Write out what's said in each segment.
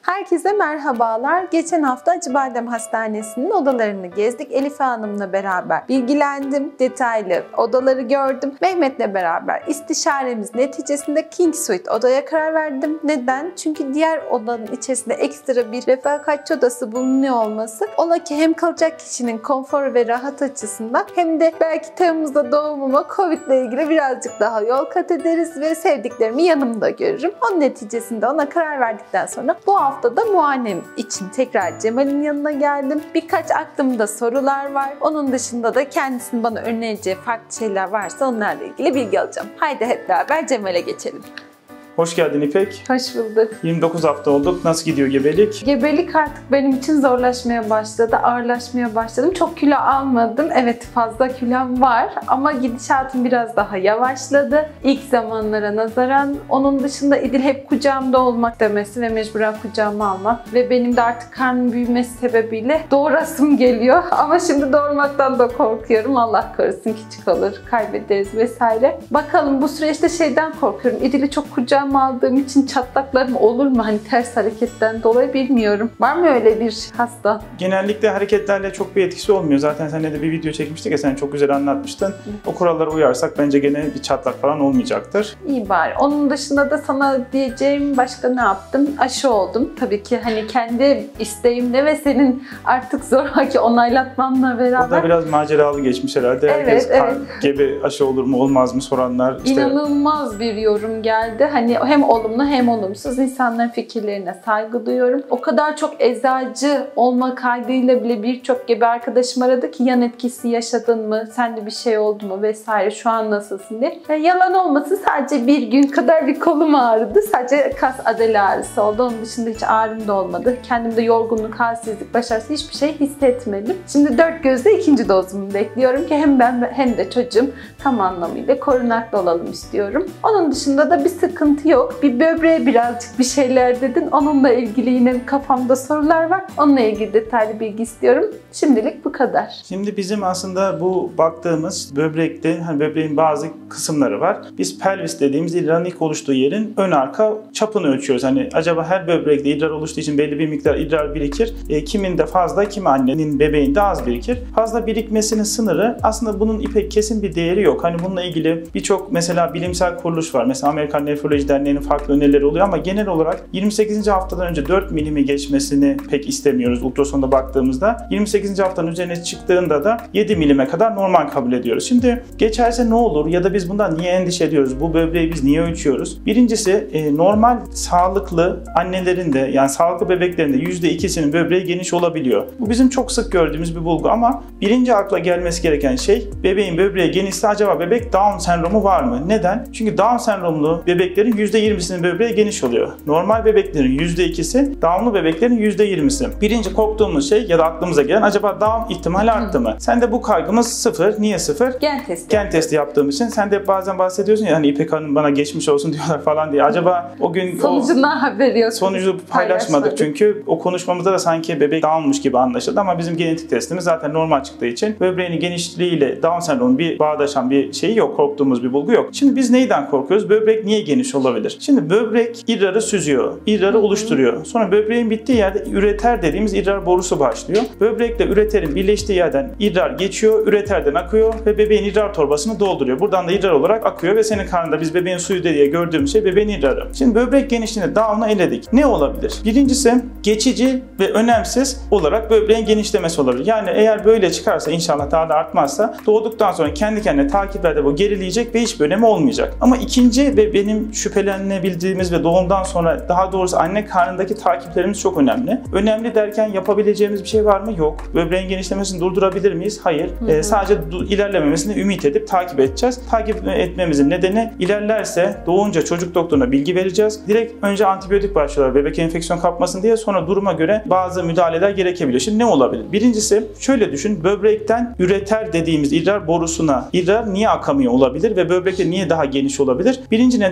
Herkese merhabalar. Geçen hafta Acıbadem Hastanesi'nin odalarını gezdik. Elife Hanım'la beraber bilgilendim. Detaylı odaları gördüm. Mehmet'le beraber istişaremiz neticesinde King Suite odaya karar verdim. Neden? Çünkü diğer odanın içerisinde ekstra bir refakatçi odası bulunuyor olması ola ki hem kalacak kişinin konforu ve rahat açısından hem de belki Temmuz'da doğumuma Covid ile ilgili birazcık daha yol kat ederiz ve sevdiklerimi yanımda görürüm. Onun neticesinde ona karar verdikten sonra bu hafta da muayenem için tekrar Cemal'in yanına geldim. Birkaç aklımda sorular var. Onun dışında da kendisinin bana önereceği farklı şeyler varsa onlarla ilgili bilgi alacağım. Haydi hep beraber Cemal'e geçelim. Hoş geldin İpek. Hoş bulduk. 29 hafta olduk. Nasıl gidiyor gebelik? Gebelik artık benim için zorlaşmaya başladı, ağırlaşmaya başladım. Çok kilo almadım. Evet, fazla kilom var ama gidişatım biraz daha yavaşladı. İlk zamanlara nazaran. Onun dışında İdil hep kucağımda olmak demesi ve mecburen kucağıma almak ve benim de artık karnım büyümesi sebebiyle doğurasım geliyor. Ama şimdi doğurmaktan da korkuyorum. Allah korusun küçük olur, kaybederiz vesaire. Bakalım, bu süreçte şeyden korkuyorum. İdil'i çok kucağıma aldığım için çatlaklarım olur mu? Hani ters hareketten dolayı bilmiyorum. Var mı öyle bir hasta? Genellikle hareketlerle çok bir etkisi olmuyor. Zaten seninle de bir video çekmiştik ya, sen çok güzel anlatmıştın. O kurallara uyarsak bence gene bir çatlak falan olmayacaktır. İyi bari. Onun dışında da sana diyeceğim başka ne yaptım? Aşı oldum. Tabii ki hani kendi isteğimle ve senin artık zoraki onaylatmanla beraber. O da biraz maceralı geçmiş herhalde. Evet, herkes gebe aşı olur mu olmaz mı soranlar. İnanılmaz bir yorum geldi. Hani hem olumlu hem olumsuz insanların fikirlerine saygı duyuyorum. O kadar çok eczacı olma kaydıyla bile birçok gebe arkadaşım aradı ki yan etkisi yaşadın mı, sende bir şey oldu mu vesaire, şu an nasılsın diye. Yani yalan olmasın, sadece bir gün kadar bir kolum ağrıdı. Sadece kas adeli ağrısı oldu. Onun dışında hiç ağrım da olmadı. Kendimde yorgunluk, halsizlik, baş ağrısı hiçbir şey hissetmedim. Şimdi dört gözle ikinci dozumu bekliyorum ki hem ben hem de çocuğum tam anlamıyla korunaklı olalım istiyorum. Onun dışında da bir sıkıntı yok. Bir böbreğe birazcık bir şeyler dedin. Onunla ilgili yine kafamda sorular var. Onunla ilgili detaylı bilgi istiyorum. Şimdilik bu kadar. Şimdi bizim aslında bu baktığımız böbrekte, hani böbreğin bazı kısımları var. Biz pelvis dediğimiz idrarın ilk oluştuğu yerin ön arka çapını ölçüyoruz. Hani acaba her böbrekte idrar oluştuğu için belli bir miktar idrar birikir. Kiminde fazla, kimi annenin bebeğinde az birikir. Fazla birikmesinin sınırı, aslında bunun İpek kesin bir değeri yok. Hani bununla ilgili birçok mesela bilimsel kuruluş var. Mesela Amerikan Nefroloji Derneği'nin farklı önerileri oluyor ama genel olarak 28. haftadan önce 4 milimi geçmesini pek istemiyoruz ultrasonda baktığımızda. 28. haftanın üzerine çıktığında da 7 milime kadar normal kabul ediyoruz. Şimdi geçerse ne olur ya da biz bundan niye endişe ediyoruz? Bu böbreği biz niye ölçüyoruz? Birincisi, normal sağlıklı annelerin de, yani sağlıklı bebeklerin de %2'sinin böbreği geniş olabiliyor. Bu bizim çok sık gördüğümüz bir bulgu ama birinci akla gelmesi gereken şey, bebeğin böbreği genişse acaba bebek Down sendromu var mı? Neden? Çünkü Down sendromlu bebeklerin %20'sinin böbreği geniş oluyor. Normal bebeklerin %2'si, Down'lu bebeklerin %20'si. Birinci korktuğumuz şey ya da aklımıza gelen, acaba Down ihtimali arttı mı? Sen de bu kaygımız sıfır. Niye sıfır? Gen testi yaptığım için. Sen de bazen bahsediyorsun ya, hani İpek Hanım bana geçmiş olsun diyorlar falan diye. Acaba o gün sonucundan haberi yok. Sonucu paylaşmadık çünkü o konuşmamızda da sanki bebek Down'muş gibi anlaşıldı ama bizim genetik testimiz zaten normal çıktığı için böbreğinin genişliğiyle Down sendromu bir bağdaşan bir şeyi yok. Korktuğumuz bir bulgu yok. Şimdi biz neyden korkuyoruz? Böbrek niye geniş olabilir? Şimdi böbrek idrarı süzüyor, idrarı oluşturuyor. Sonra böbreğin bittiği yerde üreter dediğimiz idrar borusu başlıyor. Böbrekle üreterin birleştiği yerden idrar geçiyor, üreterden akıyor ve bebeğin idrar torbasını dolduruyor. Buradan da idrar olarak akıyor ve senin karnında biz bebeğin suyu diye gördüğümüz şey bebeğin idrarı. Şimdi böbrek genişliğini Down'u eledik. Ne olabilir? Birincisi, geçici ve önemsiz olarak böbreğin genişlemesi olabilir. Yani eğer böyle çıkarsa, inşallah daha da artmazsa, doğduktan sonra kendi kendine takiplerde bu gerileyecek ve hiçbir önemi olmayacak. Ama ikinci ve benim şüphelenebildiğimiz ve doğumdan sonra, daha doğrusu anne karnındaki takiplerimiz çok önemli. Önemli derken yapabileceğimiz bir şey var mı? Yok. Böbreğin genişlemesini durdurabilir miyiz? Hayır. Sadece ilerlememesini ümit edip takip edeceğiz. Takip etmemizin nedeni, ilerlerse doğunca çocuk doktoruna bilgi vereceğiz. Direkt önce antibiyotik başlıyorlar bebek enfeksiyon kapmasın diye, sonra duruma göre bazı müdahaleler gerekebiliyor. Şimdi ne olabilir? Birincisi, şöyle düşün, böbrekten üreter dediğimiz idrar borusuna idrar niye akamıyor olabilir ve böbrekte niye daha geniş olabilir? Birinci neden,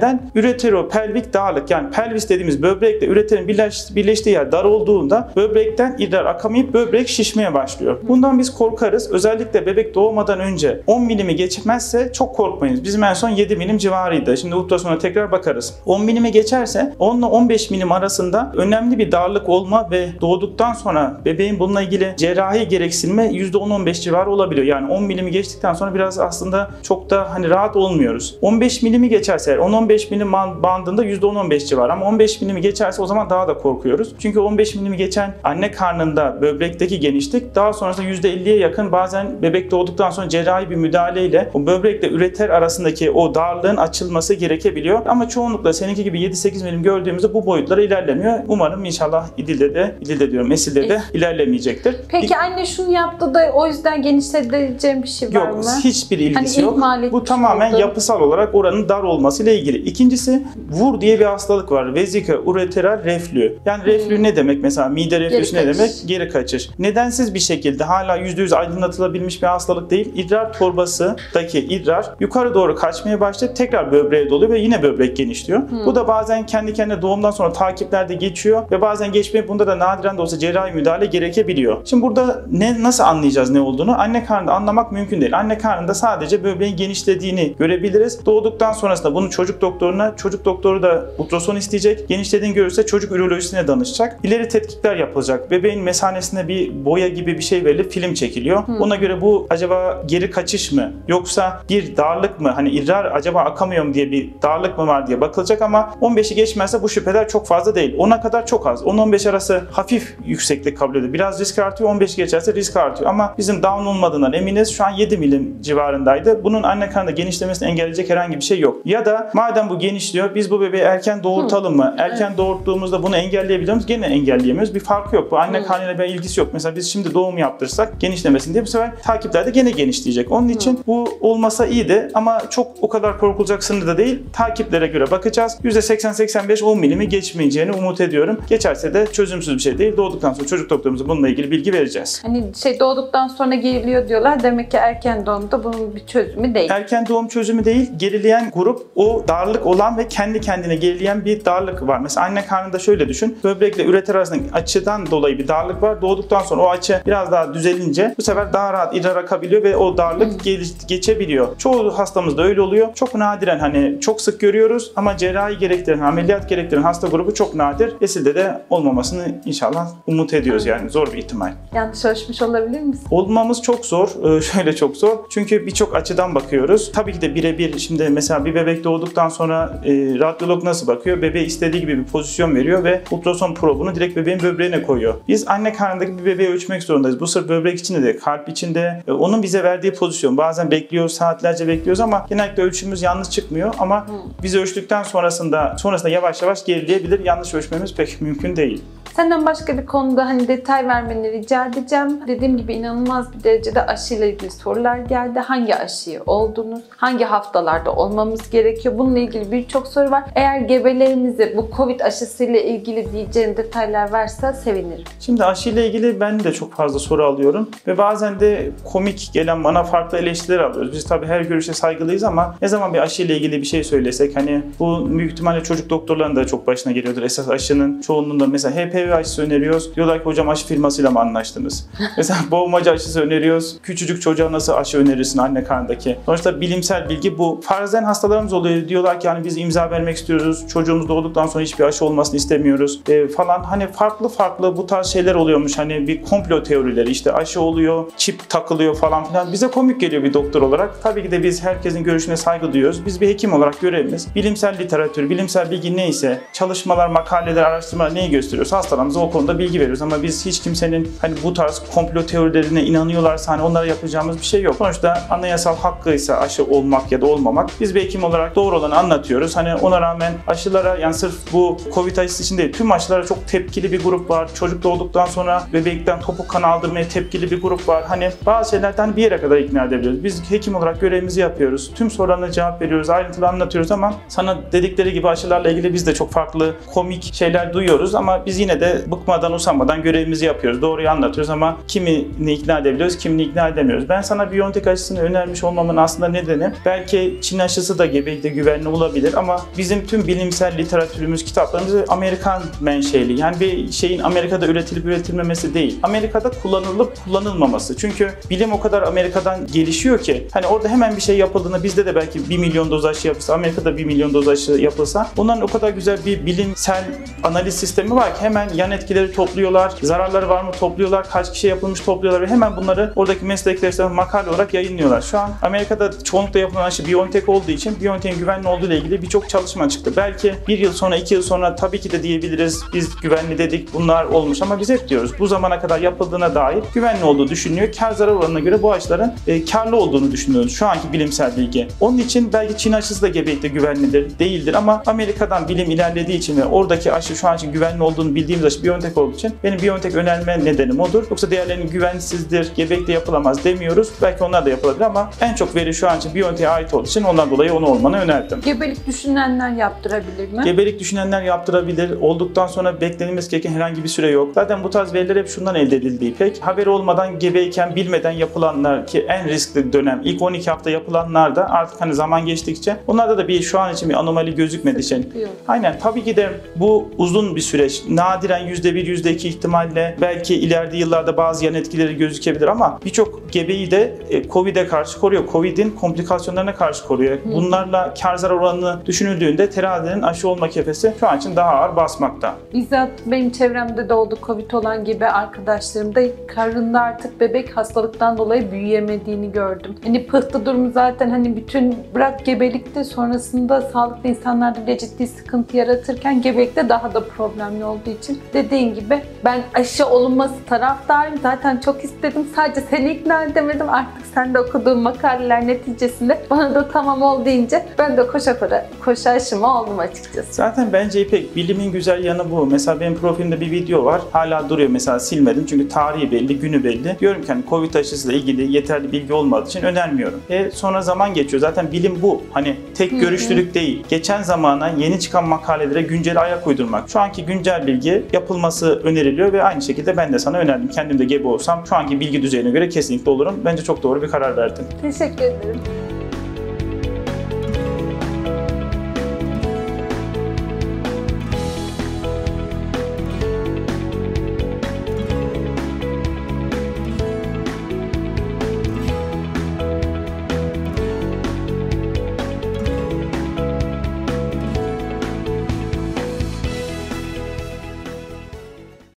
Üreteropelvik darlık, yani pelvis dediğimiz böbrekle üreterin birleştiği yer dar olduğunda böbrekten idrar akamayıp böbrek şişmeye başlıyor. Bundan biz korkarız. Özellikle bebek doğmadan önce 10 milimi geçmezse çok korkmayınız. Bizim en son 7 milim civarıydı. Şimdi ultrasona tekrar bakarız. 10 milimi geçerse 10 ile 15 milim arasında önemli bir darlık olma ve doğduktan sonra bebeğin bununla ilgili cerrahi gereksinme %10-15 civarı olabiliyor. Yani 10 milimi geçtikten sonra biraz aslında çok da hani rahat olmuyoruz. 15 milimi geçerse 10-15 milim bandında %10-15 civarı, ama 15 milimi geçerse o zaman daha da korkuyoruz. Çünkü 15 milimi geçen anne karnında böbrekteki genişlik daha sonrasında %50'ye yakın, bazen bebek doğduktan sonra cerrahi bir müdahaleyle o böbrekle üreter arasındaki o darlığın açılması gerekebiliyor. Ama çoğunlukla seninki gibi 7-8 milim gördüğümüzde bu boyutlara ilerlemiyor. Umarım inşallah İdil'de diyorum, Esil'de de ilerlemeyecektir. Peki anne şunu yaptı da o yüzden genişleteceğim bir şey var mı? Yok, hiçbir ilgisi yok. Bu tamamen oldu. yapısal olarak oranın dar olması ile ilgili. İkincisi, VUR diye bir hastalık var. Vesika ureteral reflü. Yani reflü ne demek mesela? Mide reflüsü ne demek? Geri kaçış. Nedensiz bir şekilde hala %100 aydınlatılabilmiş bir hastalık değil. İdrar torbasındaki idrar yukarı doğru kaçmaya başlayıp tekrar böbreğe doluyor ve yine böbrek genişliyor. Bu da bazen kendi kendine doğumdan sonra takiplerde geçiyor ve bazen geçmeyip, bunda da nadiren de olsa cerrahi müdahale gerekebiliyor. Şimdi burada nasıl anlayacağız ne olduğunu? Anne karnında anlamak mümkün değil. Anne karnında sadece böbreğin genişlediğini görebiliriz. Doğduktan sonrasında bunu çocuk doktoru da ultrason isteyecek. Genişlediğini görürse çocuk ürolojisine danışacak. İleri tetkikler yapılacak. Bebeğin mesanesine bir boya gibi bir şey verilip film çekiliyor. Ona göre bu acaba geri kaçış mı yoksa bir darlık mı? Hani idrar acaba akamıyor mu diye bir darlık mı var diye bakılacak, ama 15'i geçmezse bu şüpheler çok fazla değil. 10'a kadar çok az. 10-15 arası hafif yükseklik kabul ediyor. Biraz risk artıyor. 15 geçerse risk artıyor. Ama bizim down olmadığından eminiz. Şu an 7 milim civarındaydı. Bunun anne karnında genişlemesini engelleyecek herhangi bir şey yok. Ya da madem bu genişliyor, biz bu bebeği erken doğurtalım mı? Erken doğurttuğumuzda bunu engelleyebiliyor muyuz? Gene engelleyemiyoruz. Bir farkı yok. Bu anne karnıyla bir ilgisi yok. Mesela biz şimdi doğum yaptırsak genişlemesin diye bu sefer takiplerde gene genişleyecek. Onun için bu olmasa iyiydi, ama çok o kadar korkulacak sınırda değil. Takiplere göre bakacağız. %80-85 10 milimi geçmeyeceğini umut ediyorum. Geçerse de çözümsüz bir şey değil. Doğduktan sonra çocuk doktorumuza bununla ilgili bilgi vereceğiz. Hani doğduktan sonra geriliyor diyorlar. Demek ki erken doğumda bunun bir çözümü değil. Erken doğum çözümü değil. Gerileyen grup o darlık olan ve kendi kendine gerileyen bir darlık var. Mesela anne karnında şöyle düşün. Böbrekle üreter arasındaki açıdan dolayı bir darlık var. Doğduktan sonra o açı biraz daha düzelince bu sefer daha rahat idrar akabiliyor ve o darlık geçebiliyor. Çoğu hastamızda öyle oluyor. Çok nadiren, hani çok sık görüyoruz ama cerrahi gerektiren, ameliyat gerektiren hasta grubu çok nadir. Esil'de de olmamasını inşallah umut ediyoruz, yani zor bir ihtimal. Yanlış ölçmüş olabilir misin? Olmamız çok zor. Şöyle çok zor. Çünkü birçok açıdan bakıyoruz. Tabii ki de birebir, şimdi mesela bir bebek doğduktan sonra radyolog nasıl bakıyor? Bebeğe istediği gibi bir pozisyon veriyor ve ultrason probunu direkt bebeğin böbreğine koyuyor. Biz anne karnındaki bir bebeği ölçmek zorundayız. Bu sırf böbrek içinde de, kalp içinde, onun bize verdiği pozisyon. Bazen bekliyoruz, saatlerce bekliyoruz ama genellikle ölçümümüz yanlış çıkmıyor, ama biz ölçtükten sonrasında yavaş yavaş gerileyebilir. Yanlış ölçmemiz pek mümkün değil. Senden başka bir konuda detay vermeni rica edeceğim. Dediğim gibi inanılmaz bir derecede aşıyla ilgili sorular geldi. Hangi aşıyı oldunuz? Hangi haftalarda olmamız gerekiyor? Bununla ilgili birçok soru var. Eğer gebelerinize bu Covid aşısıyla ilgili diyeceğin detaylar varsa sevinirim. Şimdi aşıyla ilgili ben de çok fazla soru alıyorum ve bazen de komik gelen bana farklı eleştiriler alıyoruz. Biz tabii her görüşe saygılıyız, ama ne zaman bir aşıyla ilgili bir şey söylesek, hani bu büyük ihtimalle çocuk doktorlarının da çok başına geliyordur. Esas aşının çoğunluğunda mesela HPV aşısı öneriyoruz. Diyorlar ki hocam aşı firmasıyla mı anlaştınız? Mesela boğmaca aşısı öneriyoruz. Küçücük çocuğa nasıl aşı önerirsin anne karnındaki? Sonuçta bilimsel bilgi bu. Farzen hastalarımız oluyor. Diyorlar ki hani biz imza vermek istiyoruz. Çocuğumuz doğduktan sonra hiçbir aşı olmasını istemiyoruz falan. Hani farklı bu tarz şeyler oluyormuş. Hani bir komplo teorileri, işte aşı oluyor, çip takılıyor falan filan. Bize komik geliyor bir doktor olarak. Tabii ki de biz herkesin görüşüne saygı duyuyoruz. Biz bir hekim olarak görevimiz bilimsel literatür, bilimsel bilgi neyse, çalışmalar, makaleler, araştırmalar neyi gösteriyorsa hastalarımıza o konuda bilgi veriyoruz. Ama biz hiç kimsenin hani bu tarz komplo teorilerine inanıyorlarsa hani onlara yapacağımız bir şey yok. Sonuçta anayasal hakkıysa aşı olmak ya da olmamak, biz bir hekim olarak doğru olanı anlatıyoruz. Hani ona rağmen aşılara, yani sırf bu Covid aşısı için değil, tüm aşılara çok tepkili bir grup var. Çocuk doğduktan sonra bebekten topuk kan aldırmaya tepkili bir grup var. Hani bazı şeylerden bir yere kadar ikna edebiliyoruz. Biz hekim olarak görevimizi yapıyoruz. Tüm sorularına cevap veriyoruz, ayrıntılı anlatıyoruz, ama sana dedikleri gibi aşılarla ilgili biz de çok farklı komik şeyler duyuyoruz, ama biz yine de bıkmadan, usanmadan görevimizi yapıyoruz. Doğruyu anlatıyoruz, ama kimini ikna edebiliyoruz, kimini ikna edemiyoruz. Ben sana BioNTech aşısını önermiş olmamın aslında nedeni, belki Çin aşısı da gebekte güvenli olabilir, ama bizim tüm bilimsel literatürümüz, kitaplarımız Amerikan menşeli. Yani bir şeyin Amerika'da üretilip üretilmemesi değil. Amerika'da kullanılıp kullanılmaması. Çünkü bilim o kadar Amerika'dan gelişiyor ki hani orada hemen bir şey yapıldığında bizde de belki 1 milyon doz aşı yapılsa, Amerika'da 1 milyon doz aşı yapılsa onların o kadar güzel bir bilimsel analiz sistemi var ki hemen yan etkileri topluyorlar, zararları var mı topluyorlar, kaç kişi yapılmış topluyorlar ve hemen bunları oradaki meslektaşlarına makale olarak yayınlıyorlar. Şu an Amerika'da çoğunlukla yapılan aşı BioNTech olduğu için BioNTech'in güvenli olduğu ile ilgili birçok çalışma çıktı. Belki 1 yıl sonra, 2 yıl sonra tabii ki de diyebiliriz biz güvenli dedik, bunlar olmuş ama biz hep diyoruz bu zamana kadar yapıldığına dair güvenli olduğu düşünülüyor. Kar zarar oranına göre bu aşıların karlı olduğunu düşünüyoruz. Şu anki bilimsel bilgi. Onun için belki Çin aşısı da gebelikte güvenlidir, değildir ama Amerika'dan bilim ilerlediği için ve oradaki aşı şu an için güvenli olduğunu bildiğimiz aşı BioNTech olduğu için benim BioNTech önerme nedenim odur. Yoksa diğerlerinin güvensizdir, gebelikte yapılamaz demiyoruz. Belki onlar da yapılabilir ama en çok veri şu an için BioNTech'e ait olduğu için ondan dolayı onu olmanı önerdim. Gebelik düşünenler yaptırabilir mi? Gebelik düşünenler yaptırabilir. Olduktan sonra beklenilmesi gereken herhangi bir süre yok. Zaten bu tarz veriler hep şundan elde edildiği pek. Haberi olmadan gebeyken bilmeden yapılanlar ki en riskli dönem ilk 12 hafta yapılanlar da artık hani zaman geçtikçe onlarda da bir şu an için bir anomali gözükmediği için. Aynen tabii ki de bu uzun bir süreç. Nadiren %1, %2 ihtimalle belki ileride yıllarda bazı yan etkileri gözükebilir ama birçok gebeyi de Covid'e karşı koruyor. Covid'in komplikasyonlarına karşı koruyor. Bunlarla kar zarar oranını düşünüldüğünde terazinin aşı olma kefesi şu an için daha ağır basmakta. Bizzat benim çevremde de oldu Covid olan gibi arkadaşlarım da karnında artık bebek hastalıktan dolayı büyüyemediğini gördüm. Hani pıhtı durumu zaten hani bütün bırak gebelikte sonrasında sağlıklı insanlarda bile ciddi sıkıntı yaratırken gebelikte daha da problemli olduğu için dediğin gibi ben aşı olunması taraftarıyım. Zaten çok istedim. Sadece seni ikna edemedim. Artık sen de okuduğun makaleler neticesinde bana da tamam ol deyince ben de koşa aşımı oldum açıkçası. Zaten bence İpek bilimin güzel yanı bu. Mesela benim profilimde bir video var. Hala duruyor mesela silmedim. Çünkü tarihi belli, günü belli. Diyorum ki hani Covid aşısıyla ilgili yeterli bilgi olmadığı için önermiyorum. Sonra zaman geçiyor. Zaten bilim bu. Hani tek görüşlülük değil. Geçen zamana yeni çıkan makalelere güncel ayak uydurmak. Şu anki güncel bilgi yapılması öneriliyor ve aynı şekilde ben de sana önerdim. Kendim de gebe olsam şu anki bilgi düzeyine göre kesinlikle olurum. Bence çok doğru bir karar verdin. Teşekkür ederim.